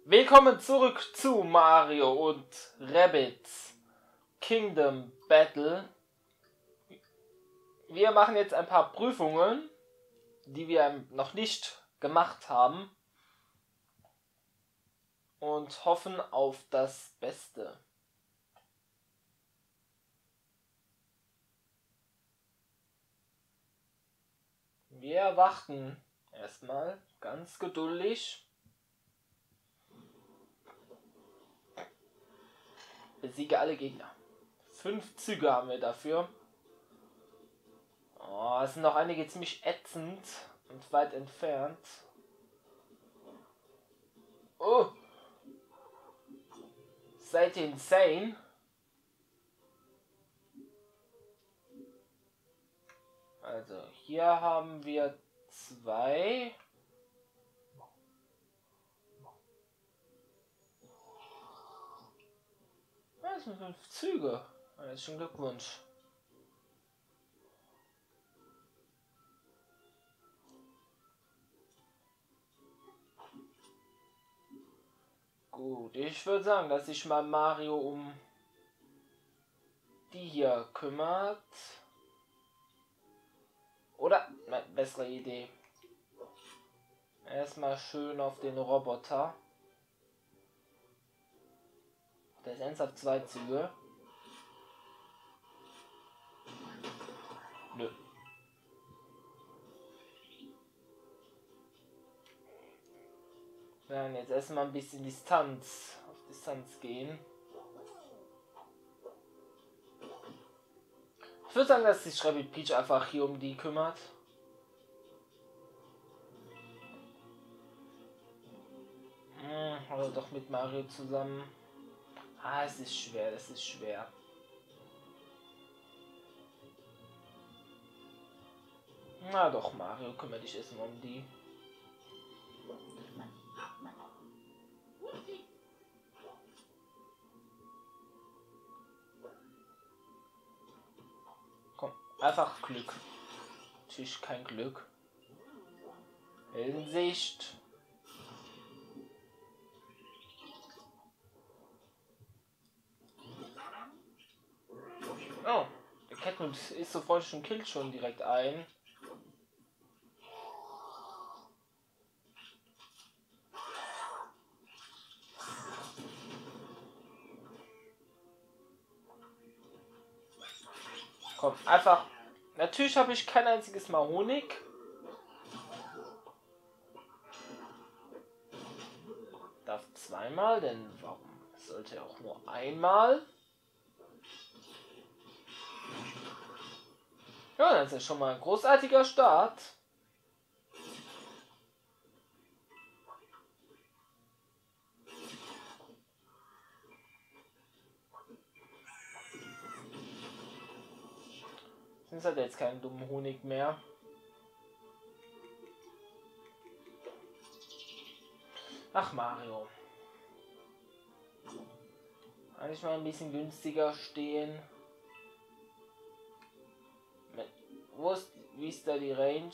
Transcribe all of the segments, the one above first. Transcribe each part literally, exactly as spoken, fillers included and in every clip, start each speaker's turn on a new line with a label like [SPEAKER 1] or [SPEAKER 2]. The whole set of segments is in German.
[SPEAKER 1] Willkommen zurück zu Mario und Rabbids Kingdom Battle. Wir machen jetzt ein paar Prüfungen, die wir noch nicht gemacht haben und hoffen auf das Beste. Wir warten erstmal ganz geduldig. Besiege alle Gegner. Fünf Züge haben wir dafür. Oh, es sind noch einige ziemlich ätzend und weit entfernt. Oh! Seid ihr insane? Also, hier haben wir zwei. Das sind fünf Züge. Herzlichen Glückwunsch. Gut, ich würde sagen, dass sich mal Mario um die hier kümmert. Oder, ne, bessere Idee. Erstmal schön auf den Roboter. Der ist ernsthaft zwei Züge. Nö. Wir werden jetzt erstmal ein bisschen Distanz, auf Distanz gehen. Ich würde sagen, dass sich Rabbid Peach einfach hier um die kümmert. Hm, oder doch mit Mario zusammen. Ah, es ist schwer, es ist schwer. Na doch, Mario, kümmere dich erstmal um die. Komm, einfach Glück. Natürlich kein Glück. Heldensicht. Oh, der Catnut ist so freundlich und killt schon direkt ein. Komm, einfach. Natürlich habe ich kein einziges Mal Honig. Darf zweimal, denn warum sollte er auch nur einmal? Ja, das ist schon mal ein großartiger Start. Sonst hat er jetzt keinen dummen Honig mehr. Ach, Mario. Eigentlich mal ein bisschen günstiger stehen. Wo ist, wie ist da die Range?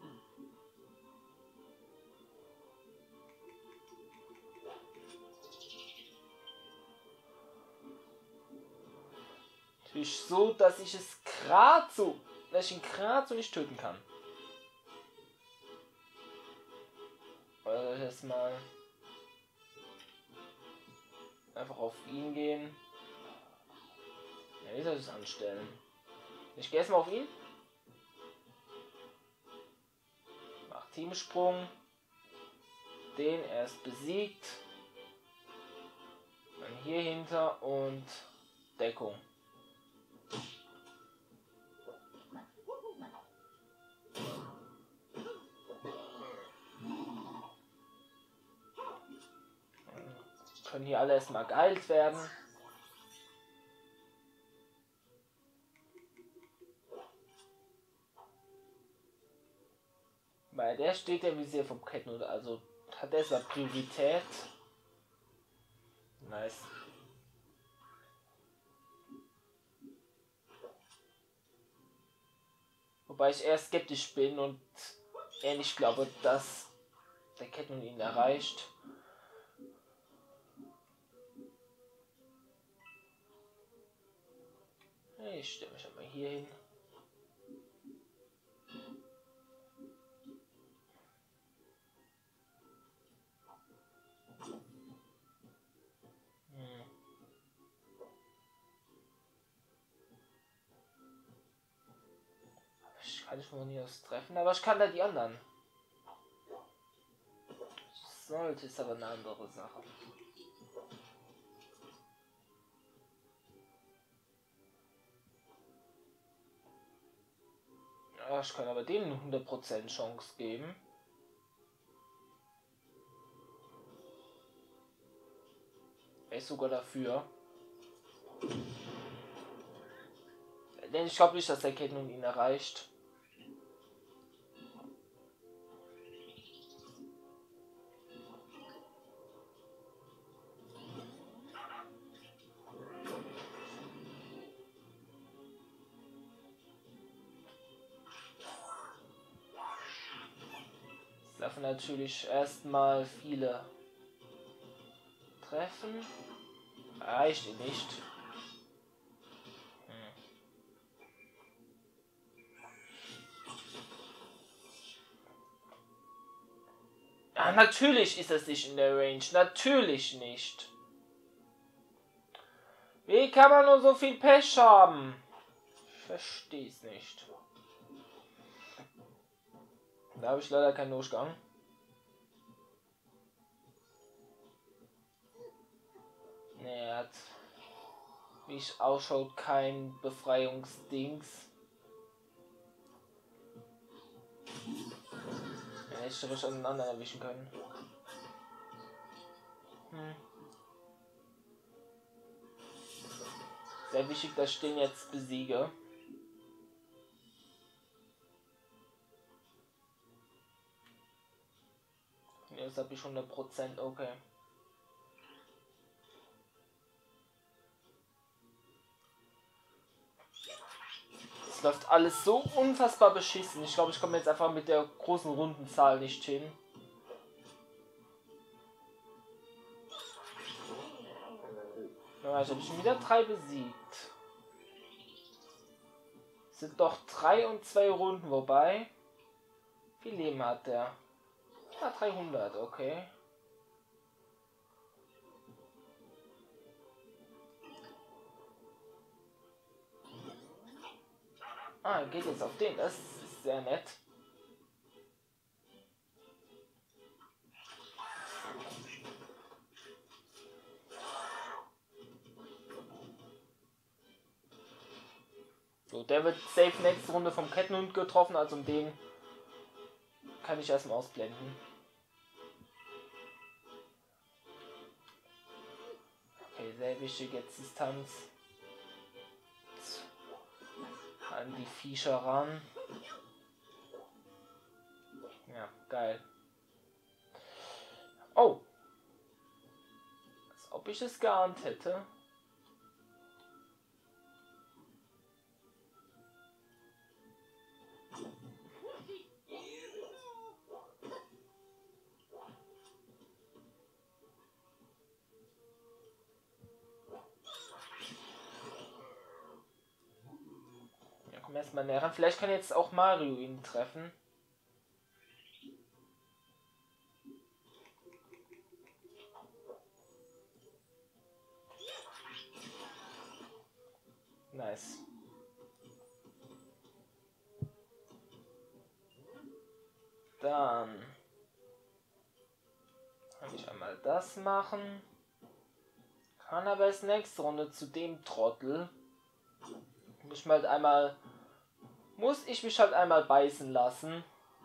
[SPEAKER 1] Natürlich so, dass ich es gerade so, dass ich ihn gerade so nicht töten kann. Also jetzt mal einfach auf ihn gehen. Ja, wie soll ich es anstellen? Ich gehe erstmal auf ihn. Mach Teamsprung. Den erst besiegt. Dann hier hinter und Deckung. Können hier alle erstmal geheilt werden. Weil der steht ja Visier vom Catnut, also hat er zwar Priorität. Nice. Wobei ich eher skeptisch bin und eher nicht glaube, dass der Catnut ihn erreicht. ich stelle mich aber hier hin. Hm. Ich kann nicht von hier aus treffen, aber ich kann da die anderen. Sollte ist aber eine andere Sache. Ja, ich kann aber denen eine hundert Prozent Chance geben. Er ist sogar dafür. Denn ich glaube nicht, dass der Kette nun ihn erreicht. Es darf natürlich erstmal viele treffen. Reicht ihn nicht. Hm. Ah, natürlich ist es nicht in der Range. Natürlich nicht. Wie kann man nur so viel Pech haben? Ich verstehe es nicht. Da habe ich leider keinen Durchgang. Ne, er hat, wie es ausschaut, kein Befreiungsdings. Ja, hätte ich theoretisch einen anderen erwischen können. Hm. Sehr wichtig, dass ich den jetzt besiege. Jetzt habe ich hundert Prozent, okay. Es läuft alles so unfassbar beschissen. Ich glaube, ich komme jetzt einfach mit der großen Rundenzahl nicht hin. Ja, ich habe schon wieder drei besiegt. Es sind doch drei und zwei Runden, wobei. Wie viel Leben hat der? Ja, dreihundert, okay. Ah, er geht jetzt auf den. Das ist sehr nett. So, der wird safe nächste Runde vom Kettenhund getroffen, also um den kann ich erstmal ausblenden. Okay, sehr wichtig jetzt Distanz an die Viecher ran. Ja, geil. Oh! Als ob ich es geahnt hätte. Ja, komm erstmal näher ran. Vielleicht kann jetzt auch Mario ihn treffen. Nice. Dann kann ich einmal das machen. Kann aber erst nächste Runde zu dem Trottel. Muss ich halt einmal. Muss ich mich halt einmal beißen lassen.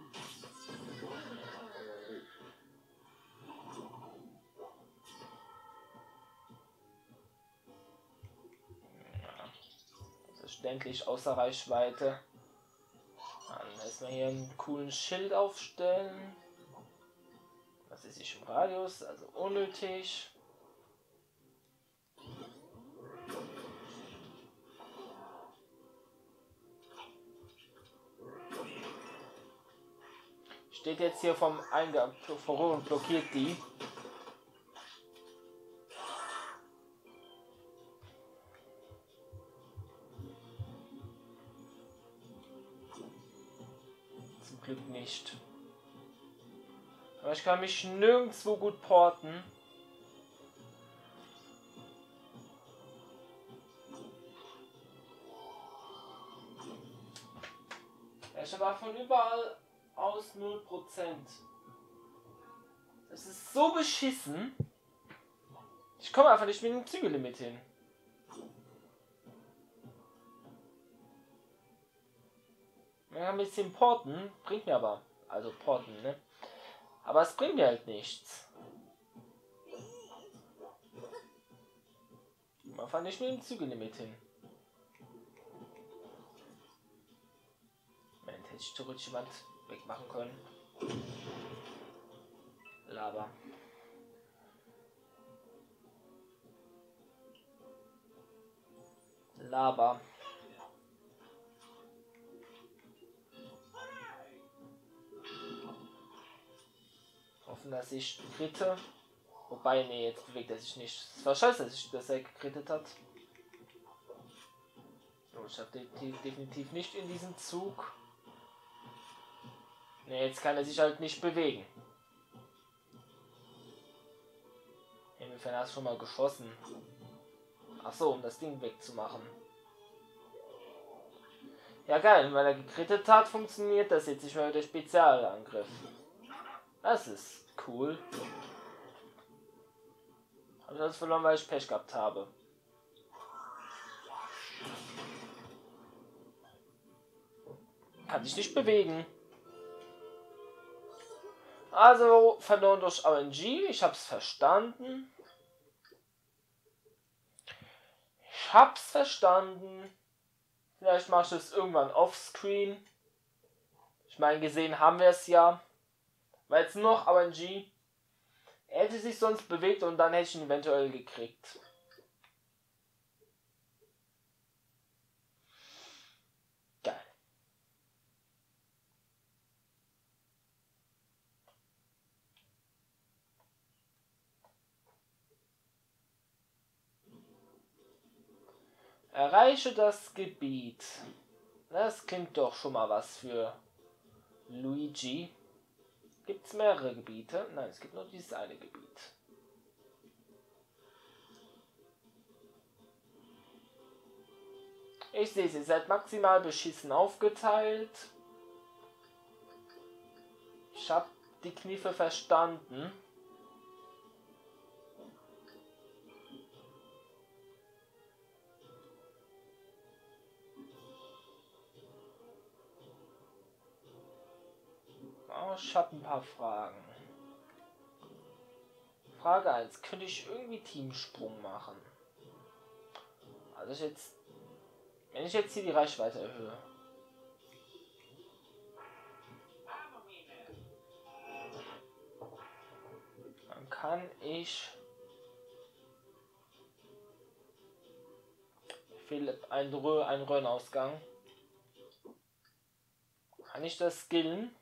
[SPEAKER 1] Selbstverständlich außer Reichweite. Dann erstmal hier einen coolen Schild aufstellen. Das ist nicht im Radius, also unnötig. Steht jetzt hier vom Eingang vor und blockiert die. Glück nicht. Aber ich kann mich nirgendwo gut porten. Ich habe von überall aus null Prozent. Das ist so beschissen. Ich komme einfach nicht mit dem Zügellimit hin. Ja, ein bisschen porten bringt mir aber. Also porten, ne? Aber es bringt mir halt nichts. Man fand nicht mit dem Zügellimit hin. Moment, hätte ich theoretisch jemand wegmachen können. Laber. Laber. Hoffen, dass ich kritte. Wobei, nee, jetzt bewegt er sich nicht. Es war scheiße, dass, ich, dass er gekrittet hat. Oh, ich habe definitiv, definitiv nicht in diesem Zug. Ne, jetzt kann er sich halt nicht bewegen. Inwiefern hast du schon mal geschossen? Ach so, um das Ding wegzumachen. Ja geil, weil er gekrittet hat, funktioniert das jetzt nicht mehr mit der Spezialangriff. Das ist cool. Habe ich alles verloren, weil ich Pech gehabt habe. Kann sich nicht bewegen. Also verloren durch R N G. Ich hab's verstanden. Ich hab's verstanden. Vielleicht mache ich das irgendwann offscreen. Ich meine, gesehen haben wir es ja. Weil jetzt noch R N G. Er hätte sich sonst bewegt und dann hätte ich ihn eventuell gekriegt. Geil. Erreiche das Gebiet. Das klingt doch schon mal was für Luigi. Gibt es mehrere Gebiete? Nein, es gibt nur dieses eine Gebiet. Ich sehe, ihr seid maximal beschissen aufgeteilt. Ich habe die Kniffe verstanden. Oh, ich habe ein paar Fragen. Frage eins. Könnte ich irgendwie Teamsprung machen? Also ich jetzt... Wenn ich jetzt hier die Reichweite erhöhe. Dann kann ich... Fehlt ein, Rö ein Röhrenausgang. Kann ich das skillen?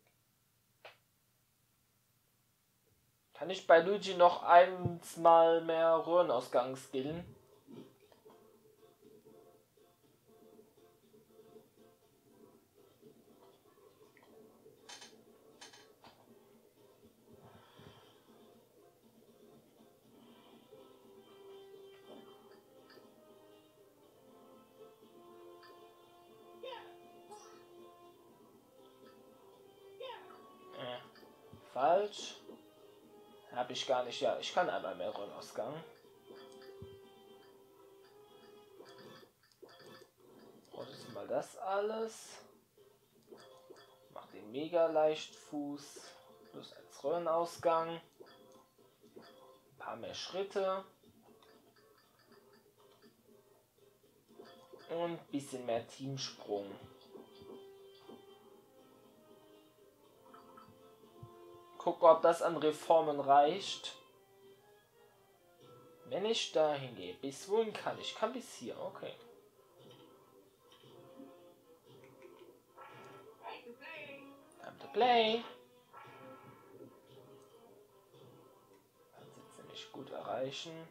[SPEAKER 1] Kann ich bei Luigi noch eins mal mehr Röhrenausgang skillen? Äh, falsch. Habe ich gar nicht. Ja, ich kann einmal mehr Röhrenausgang. Und jetzt mal das alles. Mach den mega Leichtfuß. Plus als Röhrenausgang. Ein paar mehr Schritte. Und ein bisschen mehr Teamsprung. Gucken, ob das an Reformen reicht. Wenn ich dahin gehe, bis wohin kann ich? Kann bis hier, okay. Time to play. Kann es jetzt nämlich gut erreichen.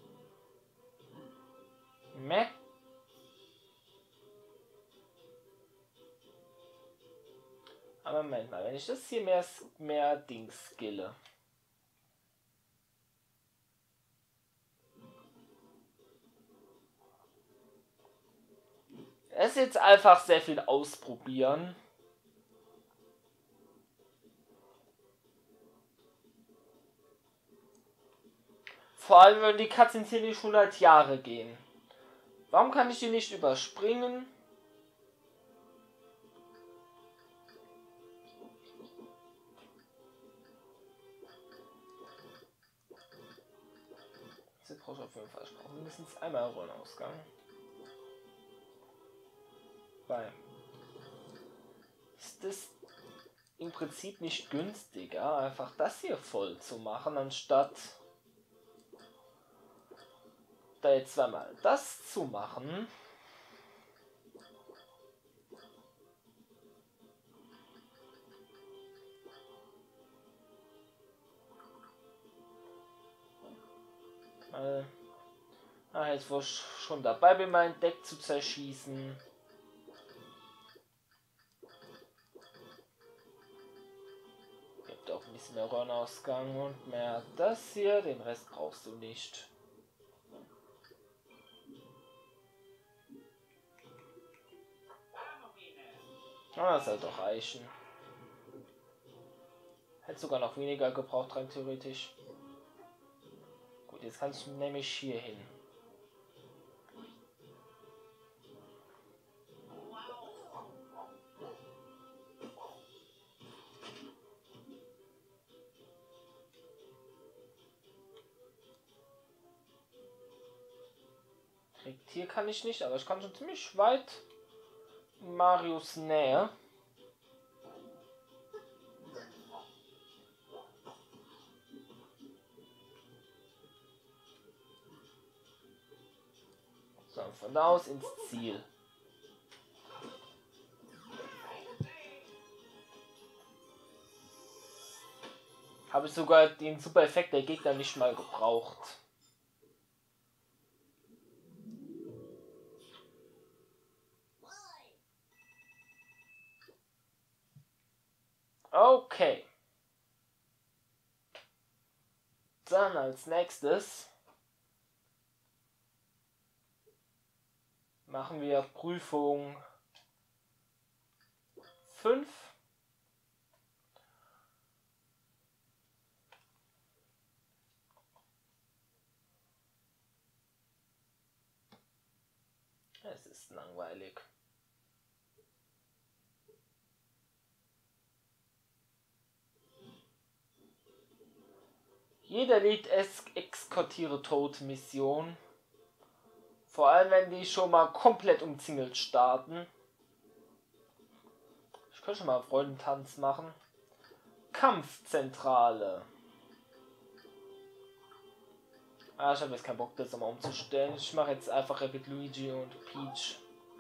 [SPEAKER 1] Meh. Aber Moment mal, wenn ich das hier mehr, mehr Dings skille. Es ist jetzt einfach sehr viel ausprobieren. Vor allem, wenn die Cutscenes hier nicht hundert Jahre gehen. Warum kann ich die nicht überspringen? Jetzt brauche ich auf jeden Fall. Ich brauche mindestens einmal Rollenausgang. Weil ist das im Prinzip nicht günstiger, einfach das hier voll zu machen, anstatt da jetzt zweimal das zu machen. Weil, ah, jetzt wo ich schon dabei bin, mein Deck zu zerschießen. Gibt auch ein bisschen mehr Rollenausgang und mehr das hier, den Rest brauchst du nicht. Ah, das soll doch reichen. Hätte sogar noch weniger gebraucht, rein theoretisch. Gut, jetzt kannst du nämlich hier hin. Hier kann ich nicht, aber ich kann schon ziemlich weit in Marius Nähe. So, von da aus ins Ziel. Habe ich sogar den super Effekt der Gegner nicht mal gebraucht. Okay. Dann als nächstes machen wir Prüfung fünf. Es ist langweilig. Jeder Lied eskortiere Tod Mission. Vor allem wenn die schon mal komplett umzingelt starten. Ich könnte schon mal Freudentanz machen. Kampfzentrale. Ah, ich habe jetzt keinen Bock, das nochmal umzustellen. Ich mache jetzt einfach mit Luigi und Peach.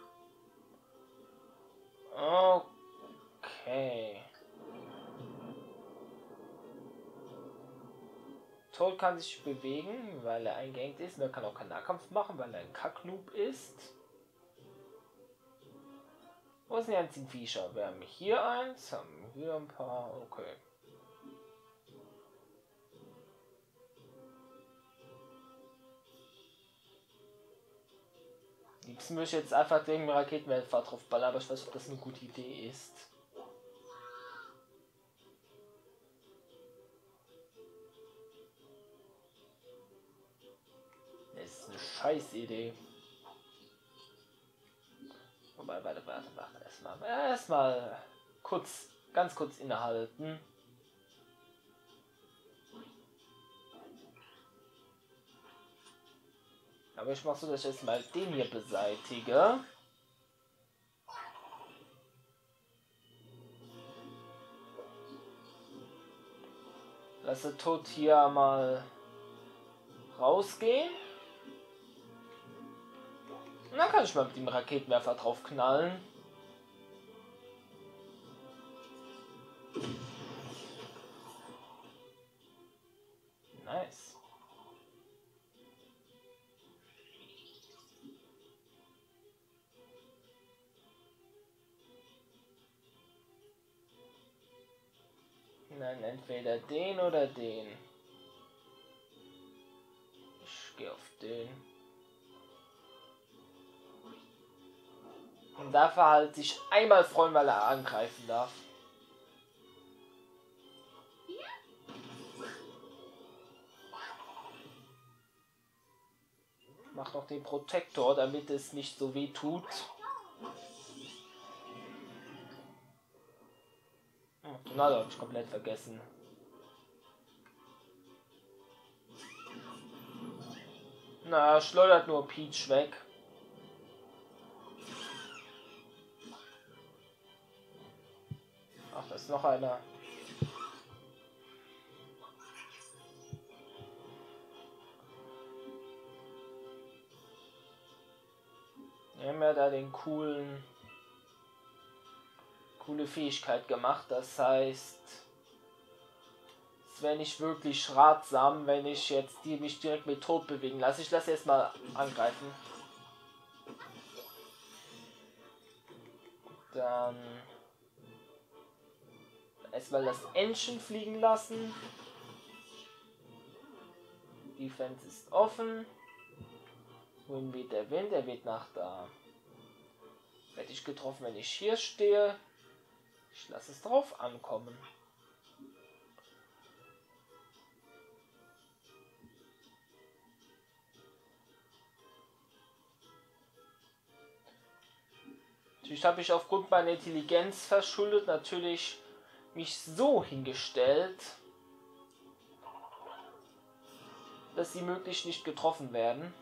[SPEAKER 1] Okay. Toad kann sich bewegen, weil er eingehängt ist. Er kann auch keinen Nahkampf machen, weil er ein Kacknoob ist. Wo sind die einzigen Viecher? Wir haben hier eins, haben hier ein paar. Okay. Liebsten würde ich jetzt einfach den Raketenwerfer drauf ballern, aber ich weiß nicht, ob das eine gute Idee ist. Das ist eine scheiß Idee. Wobei, warte, warte, warte, erstmal. Erstmal kurz, ganz kurz innehalten. Aber ich mache so, dass ich jetzt mal den hier beseitige. Lasse Tod hier mal rausgehen. Und dann kann ich mal mit dem Raketenwerfer drauf knallen. Nice. Entweder den oder den. Ich gehe auf den. Und darf er halt sich einmal freuen, weil er angreifen darf. Mach noch den Protektor, damit es nicht so weh tut. Oh, Tornado habe ich komplett vergessen. Na, schleudert nur Peach weg. Ach, da ist noch einer. Wir haben ja da den coolen, coole Fähigkeit gemacht. Das heißt, es wäre nicht wirklich ratsam, wenn ich jetzt die mich direkt mit Tod bewegen lasse. Ich lasse erst mal angreifen. Dann erstmal das Entchen fliegen lassen. Defense ist offen. Wohin weht der Wind? Er weht nach da. Werde ich getroffen, wenn ich hier stehe? Ich lasse es drauf ankommen. Natürlich habe ich aufgrund meiner Intelligenz verschuldet natürlich mich so hingestellt, dass sie möglichst nicht getroffen werden.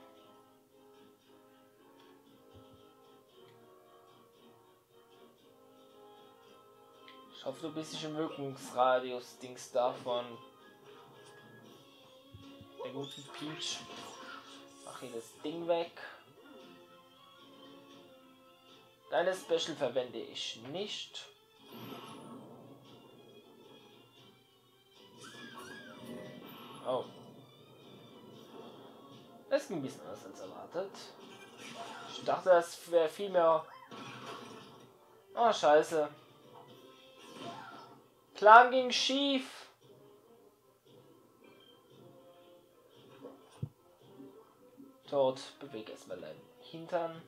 [SPEAKER 1] Ich hoffe, du bist nicht im Wirkungsradius-Dings davon. Der gute Peach. Mach hier das Ding weg. Deine Special verwende ich nicht. Oh. Das ging ein bisschen anders als erwartet. Ich dachte, das wäre viel mehr... Oh, scheiße. Plan ging schief. Dort bewege erstmal deinen Hintern.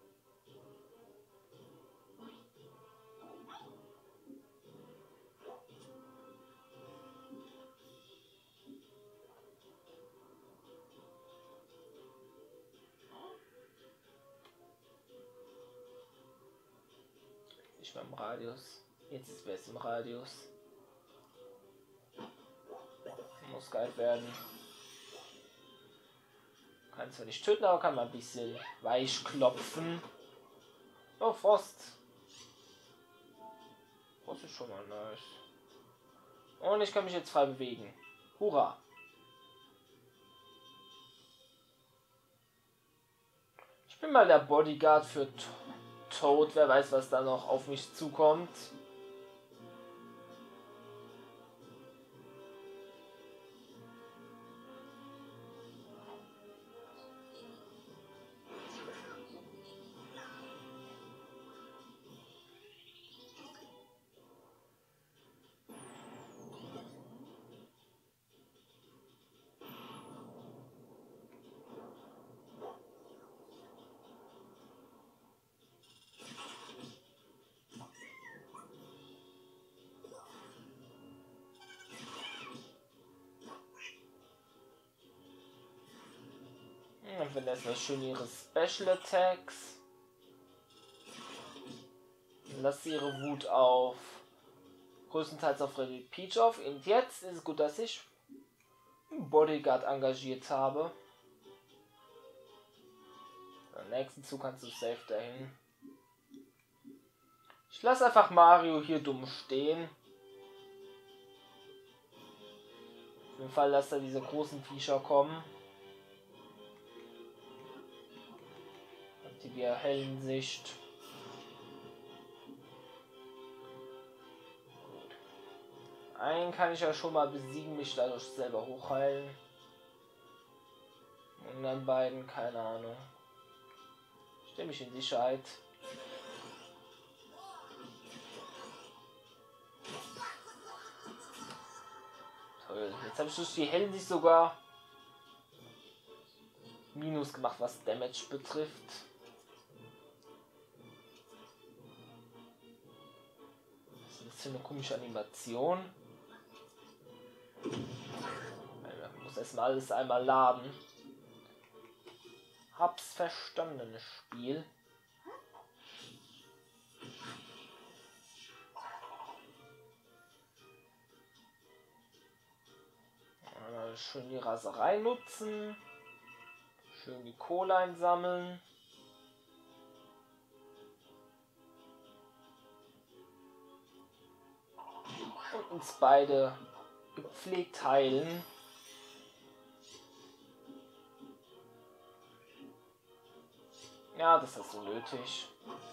[SPEAKER 1] Ich war im Radius. Jetzt ist es im Radius. Muss geil werden. Kann zwar nicht töten, aber kann mal ein bisschen weich klopfen. Oh, Frost. Frost ist schon mal nice. Und ich kann mich jetzt frei bewegen. Hurra. Ich bin mal der Bodyguard für Toad. Wer weiß, was da noch auf mich zukommt. Und wenn das noch schön ihre Special Attacks. Lass ihre Wut auf. Größtenteils auf Freddy Peach auf. Und jetzt ist es gut, dass ich einen Bodyguard engagiert habe. Am nächsten Zug kannst du safe dahin. Ich lasse einfach Mario hier dumm stehen. Für den Fall, dass da diese großen Viecher kommen. Die wir hellen Sicht. Einen kann ich ja schon mal besiegen, mich dadurch selber hochheilen. Und dann beiden, keine Ahnung. Ich stelle mich in Sicherheit. Öl. Jetzt habe ich durch die Hände sogar Minus gemacht, was Damage betrifft. Was ist das für eine komische Animation? Ich muss erstmal alles einmal laden. Hab's verstanden, Spiel. Schön die Raserei nutzen. Schön die Kohle einsammeln. Und uns beide gepflegt heilen. Ja, das ist so nötig.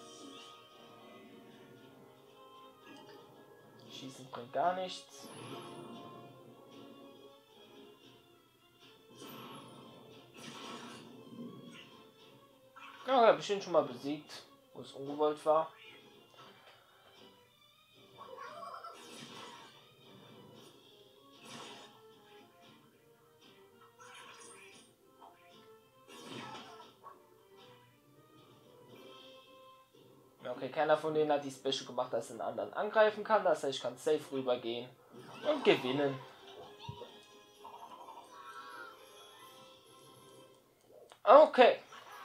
[SPEAKER 1] Schießen bringt gar nichts. Ja, habe ich ihn schon mal besiegt, wo es ungewollt war. Okay, keiner von denen hat die Special gemacht, dass er einen anderen angreifen kann. Das heißt, ich kann safe rübergehen und gewinnen. Okay.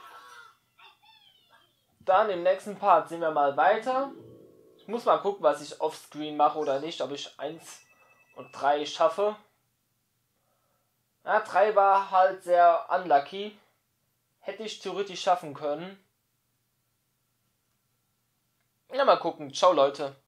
[SPEAKER 1] Dann im nächsten Part sehen wir mal weiter. Ich muss mal gucken, was ich offscreen mache oder nicht, ob ich eins und drei schaffe. Ja, drei war halt sehr unlucky. Hätte ich theoretisch schaffen können. Ja, mal gucken. Ciao, Leute.